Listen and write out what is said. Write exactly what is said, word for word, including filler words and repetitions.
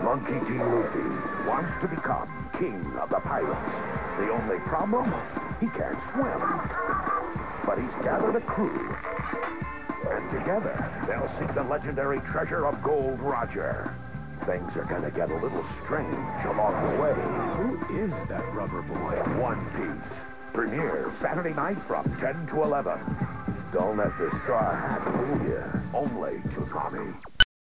Monkey D. Luffy wants to become king of the pirates. The only problem? He can't swim. But he's gathered a crew. And together, they'll seek the legendary treasure of Gold Roger. Things are gonna get a little strange along the way. Who is that rubber boy? One Piece. Premiere Saturday night from ten to eleven. Don't let the straw hat fool you. Only Toonami.